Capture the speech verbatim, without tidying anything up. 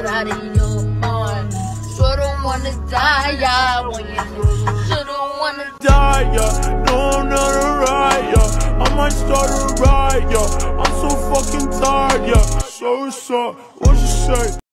right out of your mind. Sure don't wanna die, yeah, when you know you sure don't wanna die, yeah. No, I'm not a riot, yeah. I might start a riot, yeah. I'm so fucking tired, yeah. So what's up? What you say?